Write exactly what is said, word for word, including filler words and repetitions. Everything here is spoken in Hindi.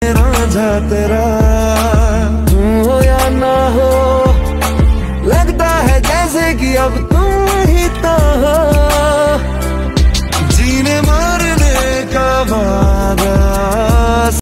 रांझा तेरा, तुम हो या ना हो, लगता है जैसे कि अब तुम ही तो हो।